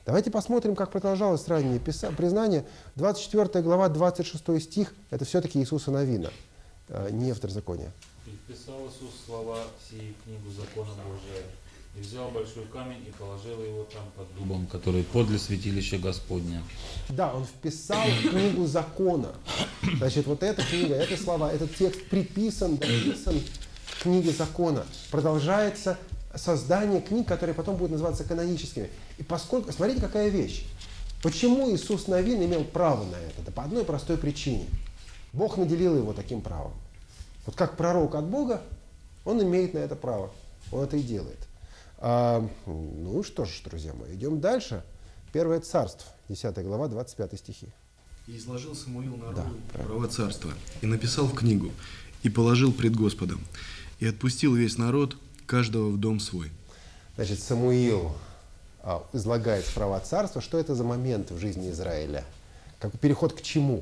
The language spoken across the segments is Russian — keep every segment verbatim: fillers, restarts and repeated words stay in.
Давайте посмотрим, как продолжалось раннее признание. двадцать четвёртая глава, двадцать шестой стих, это все-таки Иисуса Навина, не Второзакония. «И вписал Иисус слова сии в книгу закона Божия, и взял большой камень и положил его там под дубом, который подле святилища Господня». Да, он вписал в книгу закона. Значит, вот эта книга, эти слова, этот текст приписан, дописан к книге закона. Продолжается создание книг, которые потом будут называться каноническими. И поскольку, смотрите, какая вещь. Почему Иисус Навин имел право на это? Да по одной простой причине. Бог наделил его таким правом. Вот как пророк от Бога, он имеет на это право. Он это и делает. А, ну что ж, друзья мои, идем дальше. Первое царство, десятая глава, двадцать пятый стихи. «И изложил Самуил народу да, права царства, и написал в книгу, и положил пред Господом, и отпустил весь народ, каждого в дом свой». Значит, Самуил а, излагает права царства. Что это за момент в жизни Израиля? Как переход к чему?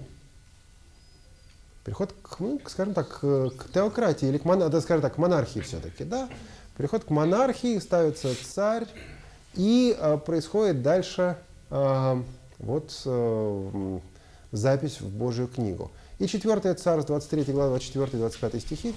Переход, к, ну, скажем так, к теократии или к, мон, да, скажем так, к монархии все-таки, да? Переход к монархии, ставится царь, и а, происходит дальше а, вот а, запись в Божию книгу. И четвертое царство, двадцать третья глава, двадцать четвёртый двадцать пятый стихи.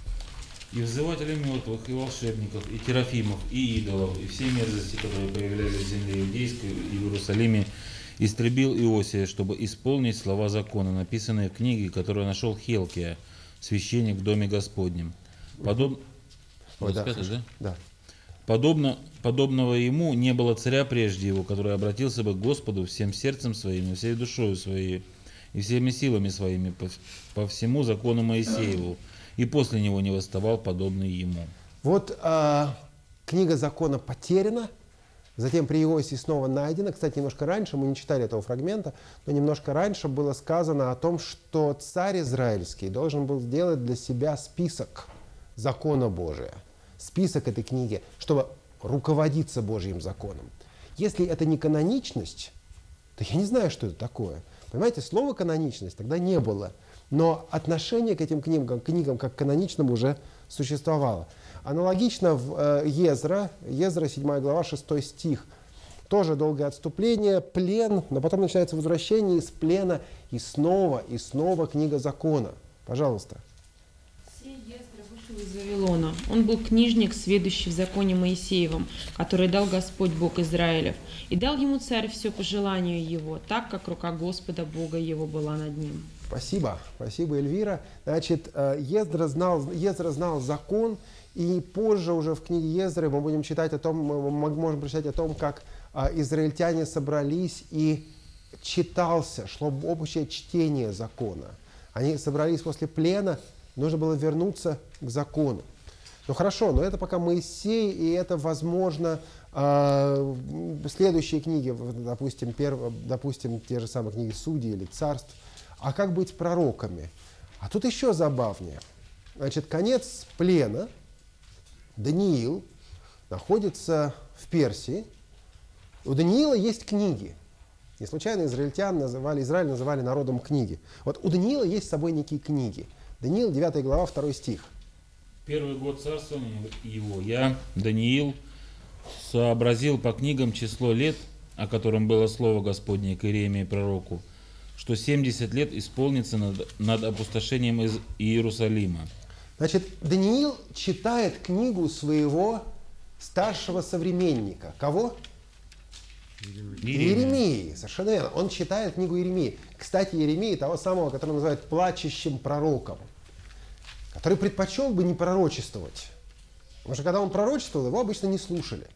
«И взывателей мертвых, и волшебников, и терафимов, и идолов, и все мерзости, которые появлялись в земле иудейской и в Иерусалиме, истребил Иосия, чтобы исполнить слова закона, написанные в книге, которую нашел Хилкия, священник в доме Господнем. Подоб... Ой, да, да? Да. Подобно, подобного ему не было царя прежде его, который обратился бы к Господу всем сердцем своим, и всей душою своей, и всеми силами своими по, по всему закону Моисееву, и после него не восставал подобный ему». Вот а, книга закона потеряна, затем при Иосии снова найдена. Кстати, немножко раньше, мы не читали этого фрагмента, но немножко раньше было сказано о том, что царь израильский должен был сделать для себя список закона Божия, список этой книги, чтобы руководиться Божьим законом. Если это не каноничность, то я не знаю, что это такое. Понимаете, слова каноничность тогда не было, но отношение к этим книгам, книгам как к каноничным уже существовало. Аналогично в Ездра, Ездра седьмая глава, шестой стих. Тоже долгое отступление, плен, но потом начинается возвращение из плена, и снова, и снова книга закона. Пожалуйста. «Сей Ездра вышел из Вавилона. Он был книжник, сведущий в законе Моисеевом, который дал Господь Бог Израилев. И дал ему царь все по желанию его, так как рука Господа Бога его была над ним». Спасибо, спасибо, Эльвира. Значит, Ездра знал, Ездра знал закон, и позже уже в книге Ездры мы будем читать о том, мы можем прочитать о том, как израильтяне собрались и читался, шло общее чтение закона. Они собрались после плена, нужно было вернуться к закону. Ну хорошо, но это пока Моисей, и это, возможно, следующие книги, допустим, перв, допустим, те же самые книги Судей или Царств. А как быть с пророками? А тут еще забавнее. Значит, конец плена, Даниил находится в Персии. У Даниила есть книги. Не случайно израильтян называли, Израиль называли народом книги. Вот у Даниила есть с собой некие книги. Даниил, девятая глава, второй стих. «Первый год царствования его я, Даниил, сообразил по книгам число лет, о котором было слово Господне к Иеремии пророку, что семьдесят лет исполнится над, над опустошением из Иерусалима». Значит, Даниил читает книгу своего старшего современника. Кого? Иеремии. Иеремии, совершенно верно. Он читает книгу Иеремии. Кстати, Иеремии, того самого, которого называют плачущим пророком, который предпочел бы не пророчествовать. Потому что когда он пророчествовал, его обычно не слушали.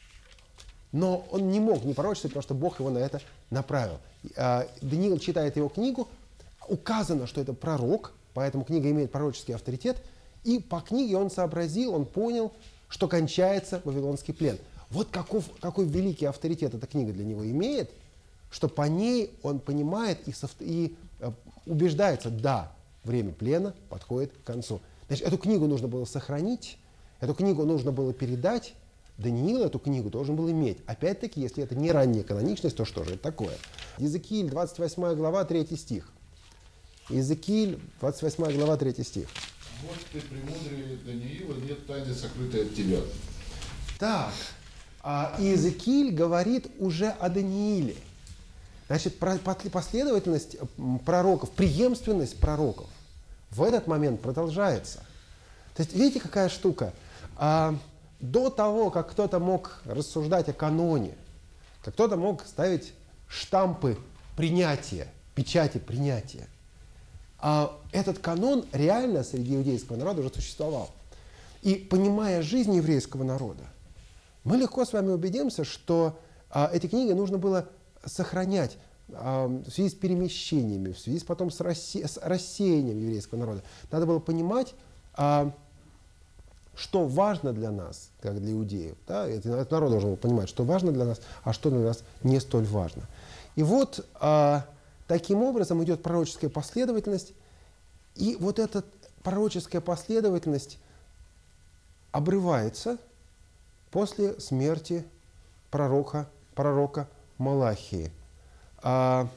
Но он не мог не пророчествовать, потому что Бог его на это направил. Даниил читает его книгу, указано, что это пророк, поэтому книга имеет пророческий авторитет, и по книге он сообразил, он понял, что кончается Вавилонский плен. Вот каков, какой великий авторитет эта книга для него имеет, что по ней он понимает и, и убеждается, да, время плена подходит к концу. Значит, эту книгу нужно было сохранить, эту книгу нужно было передать. Даниил эту книгу должен был иметь. Опять-таки, если это не ранняя каноничность, то что же это такое? Иезекииль, двадцать восьмая глава, третий стих. Иезекииль, двадцать восьмая глава, третий стих. «Вот ты, премудрый Даниила, нет тайны, сокрытой от тебя». Так, А Иезекииль говорит уже о Данииле. Значит, последовательность пророков, преемственность пророков в этот момент продолжается. То есть, видите, какая штука? А, до того, как кто-то мог рассуждать о каноне, как кто-то мог ставить штампы принятия, печати принятия, а этот канон реально среди иудейского народа уже существовал. И понимая жизнь еврейского народа, мы легко с вами убедимся, что а, эти книги нужно было сохранять а, в связи с перемещениями, в связи с, потом с, рассе, с рассеянием еврейского народа. Надо было понимать, а, что важно для нас, как для иудеев. Да? Этот народ должен был понимать, что важно для нас, а что для нас не столь важно. И вот а, таким образом идет пророческая последовательность, и вот эта пророческая последовательность обрывается после смерти пророка, пророка Малахии. А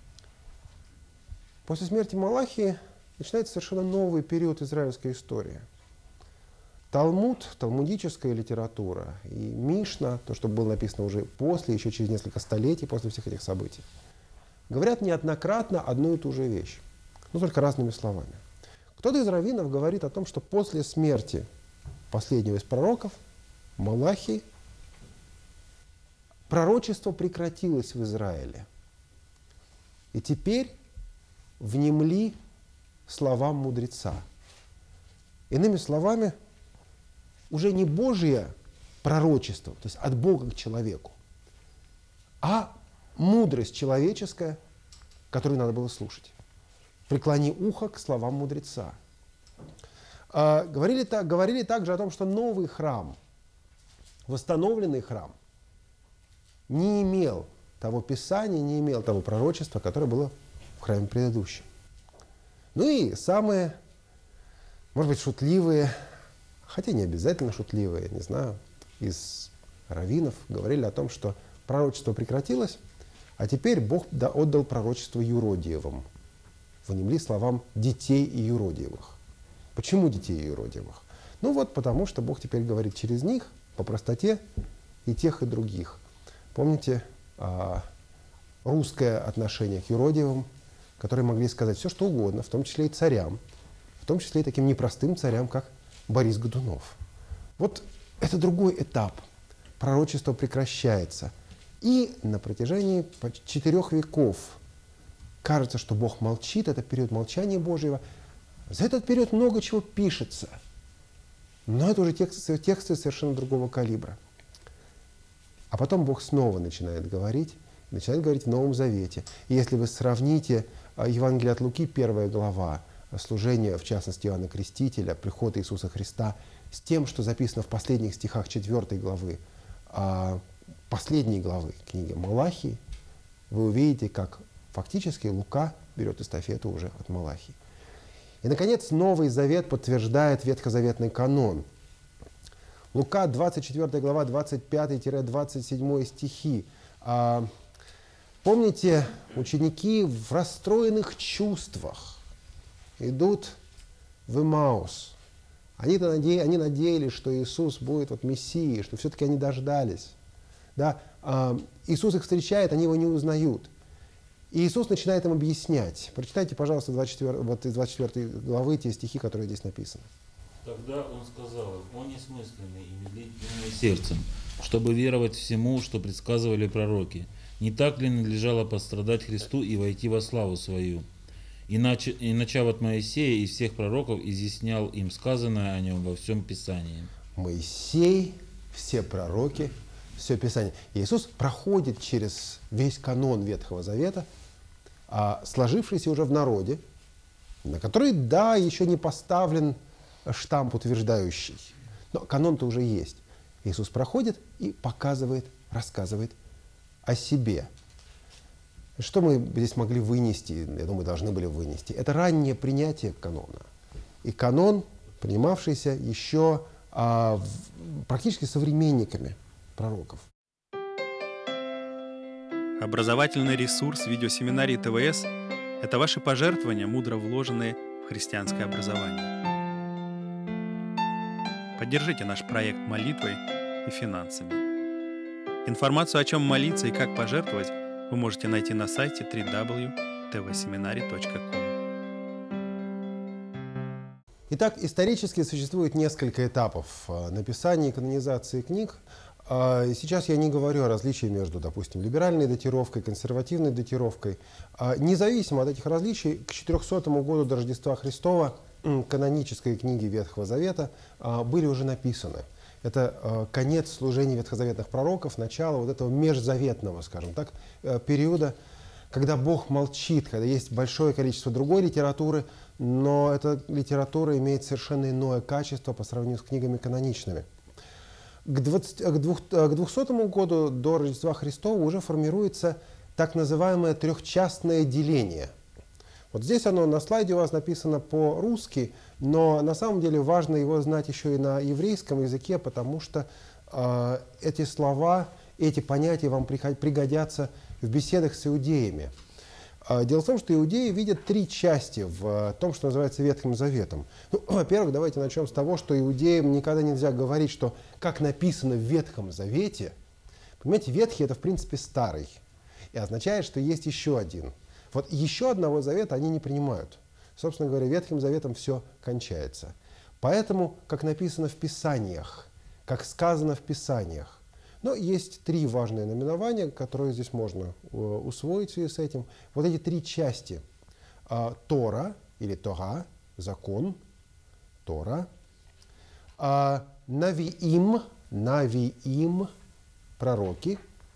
после смерти Малахии начинается совершенно новый период израильской истории. Талмуд, талмудическая литература и Мишна, то, что было написано уже после, еще через несколько столетий после всех этих событий, говорят неоднократно одну и ту же вещь, но только разными словами. Кто-то из раввинов говорит о том, что после смерти последнего из пророков, Малахии, пророчество прекратилось в Израиле. И теперь внемли словам мудреца. Иными словами, уже не Божье пророчество, то есть от Бога к человеку, а мудрость человеческая, которую надо было слушать. Преклони ухо к словам мудреца. А, говорили, так, говорили также о том, что новый храм, восстановленный храм, не имел того писания, не имел того пророчества, которое было в храме предыдущем. Ну и самые, может быть, шутливые, хотя не обязательно шутливые, не знаю, из раввинов говорили о том, что пророчество прекратилось, а теперь Бог отдал пророчество юродиевым. Внемли словам детей и юродиевых. Почему детей и юродиевых? Ну вот потому, что Бог теперь говорит через них по простоте и тех, и других. Помните а, русское отношение к юродиевым, которые могли сказать все, что угодно, в том числе и царям, в том числе и таким непростым царям, как Борис Годунов. Вот это другой этап. Пророчество прекращается. И на протяжении четырех веков кажется, что Бог молчит, это период молчания Божьего. За этот период много чего пишется. Но это уже тексты, тексты совершенно другого калибра. А потом Бог снова начинает говорить, начинает говорить в Новом Завете. И если вы сравните Евангелие от Луки, первая глава, служение, в частности, Иоанна Крестителя, приход Иисуса Христа, с тем, что записано в последних стихах четвёртой главы, последней главы книги Малахии, вы увидите, как фактически Лука берет эстафету уже от Малахии. И, наконец, Новый Завет подтверждает ветхозаветный канон. Лука, двадцать четвёртая глава, двадцать пятый — двадцать седьмой стихи. А, помните, ученики в расстроенных чувствах идут в Эмаус. Они-то наде... они надеялись, что Иисус будет вот Мессией, что все-таки они дождались. Да? А, Иисус их встречает, они его не узнают. И Иисус начинает им объяснять. Прочитайте, пожалуйста, двадцать четвёртой, вот из двадцать четвёртой главы те стихи, которые здесь написаны. Тогда он сказал им: «О несмысленный и медлительный сердцем, чтобы веровать всему, что предсказывали пророки. Не так ли надлежало пострадать Христу и войти во славу свою? Иначе, и начав от Моисея и всех пророков, изъяснял им сказанное о нем во всем Писании». Моисей, все пророки, все Писание. Иисус проходит через весь канон Ветхого Завета, сложившийся уже в народе, на который, да, еще не поставлен штамп утверждающий, но канон-то уже есть. Иисус проходит и показывает, рассказывает о себе. Что мы здесь могли вынести, я думаю, должны были вынести? Это раннее принятие канона. И канон, принимавшийся еще а, в, практически современниками пророков. Образовательный ресурс видеосеминарии ТВС – это ваши пожертвования, мудро вложенные в христианское образование. Поддержите наш проект молитвой и финансами. Информацию, о чем молиться и как пожертвовать, вы можете найти на сайте дабл ю дабл ю дабл ю точка тэ вэ семинари точка ком. Итак, исторически существует несколько этапов написания и канонизации книг. Сейчас я не говорю о различии между, допустим, либеральной датировкой, консервативной датировкой. Независимо от этих различий, к четырехсотому году до Рождества Христова канонические книги Ветхого Завета были уже написаны. Это конец служения ветхозаветных пророков, начало вот этого межзаветного, скажем так, периода, когда Бог молчит, когда есть большое количество другой литературы, но эта литература имеет совершенно иное качество по сравнению с книгами каноничными. К, двадцати, к, двух, к двухсотому году до Рождества Христова уже формируется так называемое трехчастное деление. Вот здесь оно на слайде у вас написано по-русски, но на самом деле важно его знать еще и на еврейском языке, потому что э, эти слова, эти понятия вам пригодятся в беседах с иудеями. Э, дело в том, что иудеи видят три части в э, том, что называется Ветхим Заветом. Ну, во-первых, давайте начнем с того, что иудеям никогда нельзя говорить, что как написано в Ветхом Завете. Понимаете, Ветхий — это в принципе старый, и означает, что есть еще один. Вот еще одного завета они не принимают. Собственно говоря, Ветхим Заветом все кончается. Поэтому, как написано в Писаниях, как сказано в Писаниях, но есть три важные наименования, которые здесь можно усвоить в связи с этим. Вот эти три части. Тора или Тора, закон, Тора. Навиим, Навиим, пророки.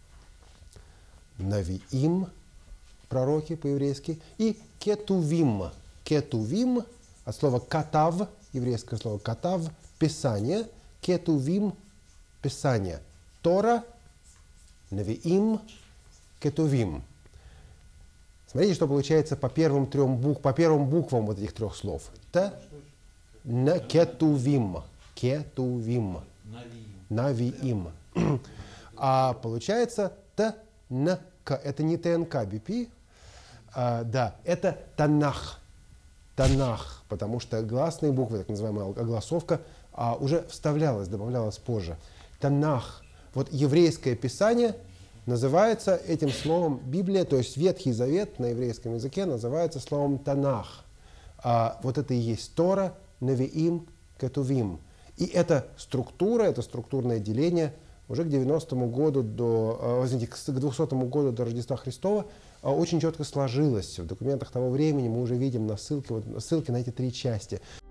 Навиим, пророки по-еврейски, и кетувим. Кетувим, от слова катав, еврейское слово катав, писание, кетувим, писание. Тора, навиим, кетувим. Смотрите, что получается по первым трем буквам, по первым буквам вот этих трех слов. Т, н, кетувим, кетувим, навиим. А получается т, н, к. Это не ТНК би пи, а, да, это Танах. Танах, потому что гласные буквы, так называемая огласовка, а, уже вставлялась, добавлялась позже. Танах. Вот еврейское писание называется этим словом Библия, то есть Ветхий Завет на еврейском языке называется словом Танах. А, вот это и есть Тора, Навиим, Кетувим. И эта структура, это структурное деление уже к девяностому году до, извините, к двухсотому году до Рождества Христова очень четко сложилось. В документах того времени мы уже видим на ссылке, вот, ссылки на эти три части.